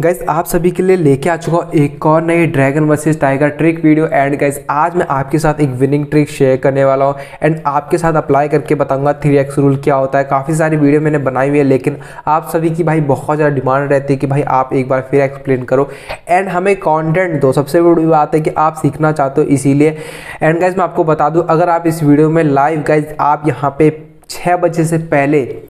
Guys आप सभी के लिए लेके आ चुका हूँ एक और नई dragon versus tiger trick video. And guys आज मैं आपके साथ एक विनिंग ट्रिक शेयर करने वाला हूँ एंड आपके साथ अप्लाई करके बताऊंगा 3x रूल क्या होता है। काफ़ी सारी वीडियो मैंने बनाई हुई है, लेकिन आप सभी की भाई बहुत ज़्यादा डिमांड रहती है कि भाई आप एक बार फिर एक्सप्लेन करो एंड हमें कॉन्टेंट दो। सबसे बड़ी बात है कि आप सीखना चाहते हो, इसीलिए। एंड गाइस मैं आपको बता दूँ, अगर आप इस वीडियो में लाइव गाइस आप यहाँ पे 6 बजे से पहले